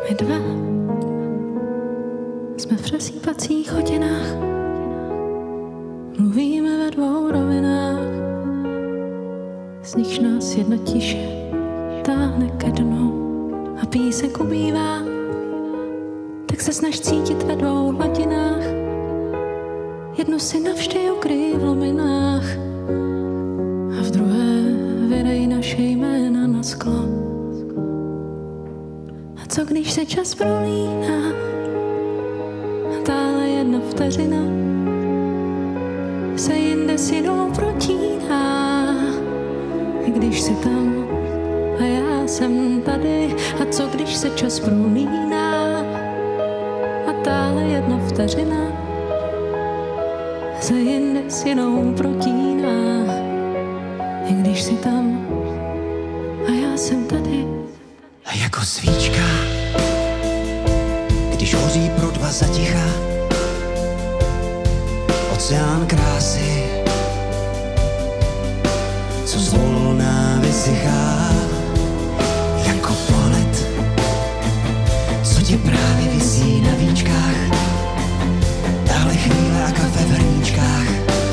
My dva jsme v přesýpacích hodinách, mluvíme ve dvou rovinách, z nichž nás jedna tiše táhne ke dnu a píseň ubývá. Tak se snaž cítit ve dvou hladinách, jednu si navždy ukryj v lominách a v druhé vydej naše jména na sklo. A co když se čas prolíná a táhle jedna vteřina se jinde s jinou protíná, i když jsi tam a já jsem tady. A co když se čas prolíná a táhle jedna vteřina se jinde s jinou protíná, i když jsi tam a já jsem tady. A jako svíčka, když hoří pro dva zaticha, oceán krásy, co zvolna vysychá, jako planet, co ti právě visí na víčkách, dále chvíle a kafe v hrníčkách.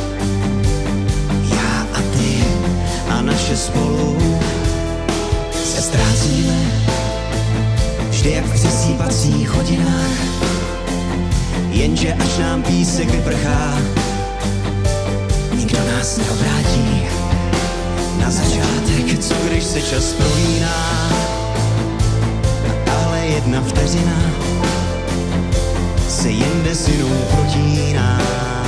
Já a ty a naše spolu se ztrácíme vždy jak v přesýpacích hodinách, jenže až nám písek vyprchá, nikdo nás neobrátí na začátek. Co když se čas prolíná a tahle jedna vteřina se jinde s jinou protíná,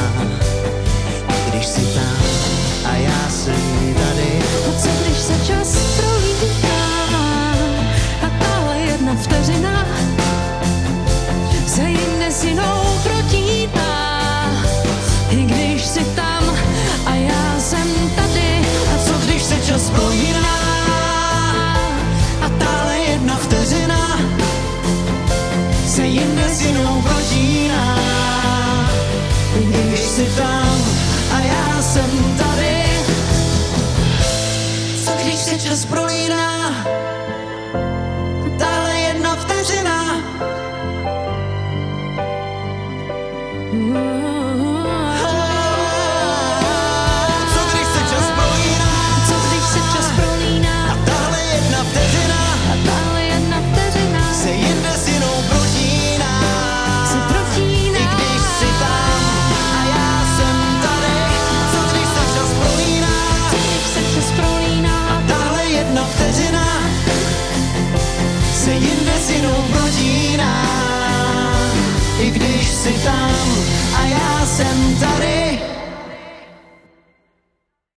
když jsi tam a já jsem tady. A co když se čas prolíná a tahle jedna vteřina se jinde s jinou protíná, i když jsi tam a já jsem tady. A co když se čas prolíná a tahle jedna vteřina se jinde s jinou protíná, i když jsi tam a já jsem tady. Co když se čas prolíná a tahle jedna vteřina jsi tam a já jsem tady.